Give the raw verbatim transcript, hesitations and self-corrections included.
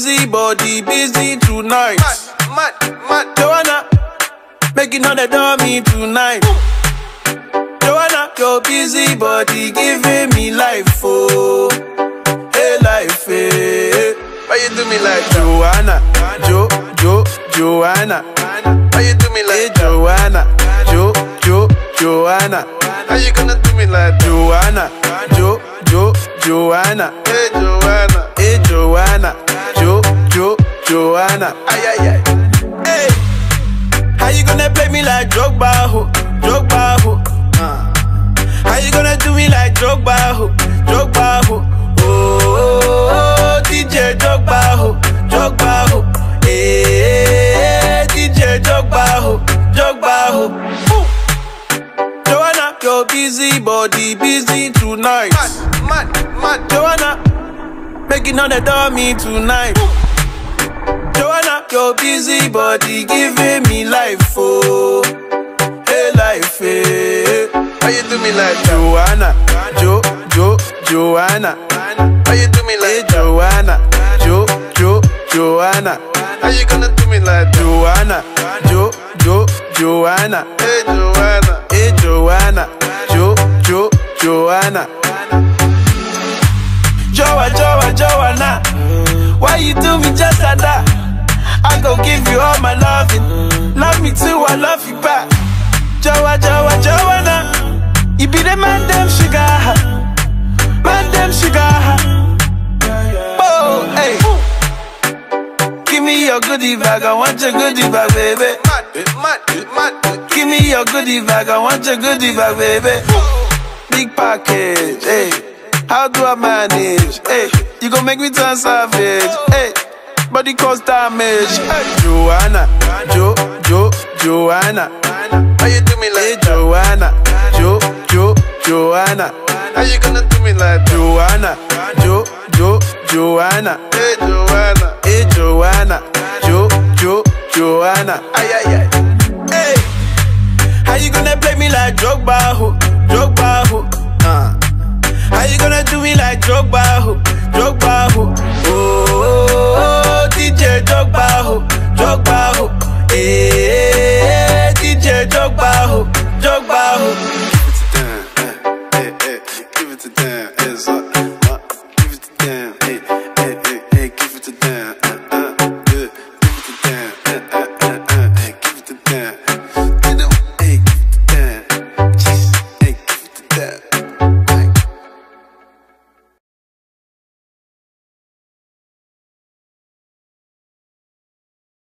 busy body busy tonight. Mad, mad, Joanna, making all the dummy tonight. Joanna, your busy body giving me life, oh, hey life, hey. why you do me like that? Joanna, Jo, Jo, Joanna, Why you do me hey like that? Joanna, Jo, Jo, Joanna, How you gonna do me like that? Joanna, Jo, Jo, Joanna, Hey Joanna, hey Joanna, Jo, Jo, Joanna, ay ay ay. hey. How you gonna play me like Drogba, ho, Drogba, ho? Uh. How you gonna do me like Drogba, ho, Drogba, ho? Oh, oh, oh, D J Drogba, ho, Drogba, ho. Hey, D J Drogba, ho, Drogba, ho. Ooh. Joanna, your busy body busy tonight. Mad, mad, mad. Joanna, making all the dummy tonight. Joanna, your busy body giving me life, oh, hey life, hey. Why you do me like that? Joanna, Jo, Jo, Joanna, Why you do me hey like that? Joanna, Jo, Jo, Joanna, How you gonna do me like that? Joanna, Jo, Jo, Joanna, Hey Joanna, hey Joanna, Jo, Jo, Joanna. Joa, Joa, Joanna, why you do me just like that? I gon' give you all my loving. Love me too, I love you back. Joa, Joa, Joanna, you be the man, them sugar. Man, them sugar. Oh, hey. Give me your goodie bag, I want your goodie bag, baby. mad, mad, mad. Give me your goodie bag, I want your goodie bag, baby. Big package, hey. How do I manage? Hey, you gon' make me turn savage. Hey, body cause damage. Hey, Joanna, Jo, Jo, Joanna. Why you do me Hey, like that? Joanna, Jo, Jo, Joanna. How you gonna do me like that? Joanna, Jo, Jo, Joanna. Hey Joanna, Hey, Joanna, Jo, Jo, Joanna. ay ay ay. Hey, how you gonna play me like Drogba, ho, Drogba, ho? Uh. How you gonna do me like Drogba, ho, Drogba, ho? Oh, oh, oh, D J Drogba, ho, Drogba, ho. Hey, D J Drogba, ho, Drogba, ho.